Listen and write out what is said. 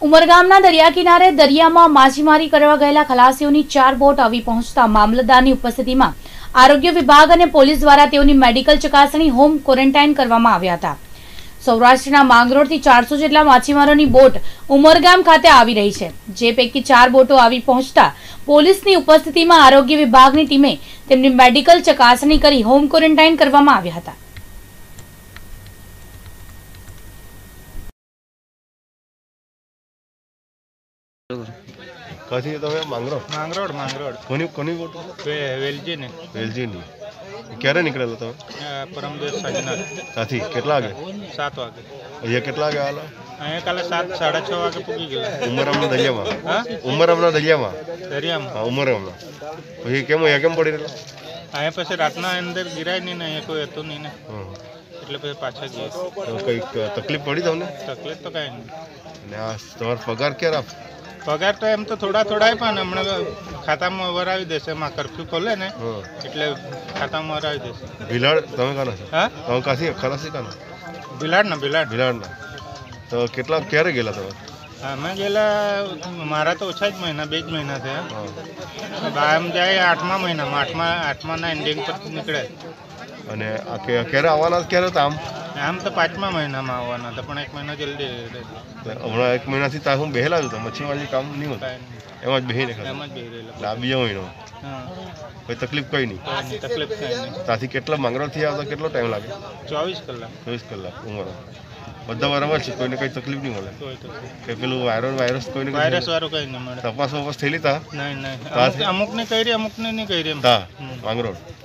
ઉમરગામના દરિયા કિનારે દરિયામાં માછીમારી કરવા ગયેલા ખલાસીઓની 4 બોટ આવી પહોંચતા મામલતદારની ઉપસ્થિતિમાં આરોગ્ય વિભાગ અને પોલીસ દ્વારા તેઓની મેડિકલ ચકાસણી હોમ ક્વોરન્ટાઇન કરવામાં આવ્યા હતા। સૌરાષ્ટ્રના માંગરોળથી 400 જેટલા માછીમારોની બોટ ઉમરગામ ખાતે આવી રહી છે, જે પૈકી 4 બોટો આવી પહોંચતા પોલીસની ઉપસ્થિતિમાં આરોગ્ય વિભાગની ટીમે તેમની મેડિકલ ચકાસણી કરી હોમ ક્વોરન્ટાઇન કરવામાં આવ્યા હતા। कथी તમે માંગરોળ માંગરોળ માંગરોળ કોની બોટ વેલજી ને વેલજીની ક્યારે નીકળેલો તમે પરમ દિવસ સાંજના સાથી કેટલા વાગે 7 વાગે અહીંયા કેટલા વાગે આવેલા અહીંયા કાલે 7 6:30 વાગે પૂગી ગયેલા ઉમરગામના દરિયામાં હા ઉમરગામના દરિયામાં દરિયામાં ઉમરગામના પછી કેમ પડી રહેલો અહીંયા પછી રાતના અંદર ગિરાય નહીં ને અહીંયા કોઈ હતું નહીં ને એટલે પછી પાછા જઈએ કંઈક તકલીફ પડી તમને તકલીફ તો કાંઈ નહીં ને આ તમારો પગાર ક્યારે આપ પગાર તો એમ તો થોડા પણ હમણાં ખાતામાં વરાવી દેશે એમાં કર્ફ્યુ ખોલે ને એટલે ખાતામાં વરાવી દેશે। ભીલાડ તમે કાનો છો? હા તમે કાથી ખલાસી કાનો? ભીલાડના તો કેટલા ક્યારે ગયેલા તમે? અમે ગયેલા મારા તો ઓછા જ મહિના 2 જ મહિના થયા। આમ જાય 8મા મહિનામાં 8માના એન્ડિંગ પર નીકળે। અને આ ક્યારે આવવાના ક્યારે હતા આમ તો 5મા મહિનામાં આવવાના હતા પણ 1 મહિના જલ્દી હમણાં 1 મહિનાથી ત્યાં હું બેહેલા છું મચ્છીમારી કામ નહીં હોતું એમાં જ બેહીને એમ જ બેહી રહેલા એટલે આ બીજો મહિનો કોઈ તકલીફ કંઈ નહીં ત્યાંથી કેટલા માંગરોળથી આવતા કેટલો ટાઈમ લાગે? 24 કલાક ઉંમર બધા બરાબર છે, કોઈને કંઈ તકલીફ નહીં મળે કે પેલું વાયરસ કોઈને વાયરસ વાળું કંઈ નહીં મળે। તપાસ વપાસ થયેલી તા નહીં અમુકને કરી અમુકને નહીં કરી તા માંગરોળ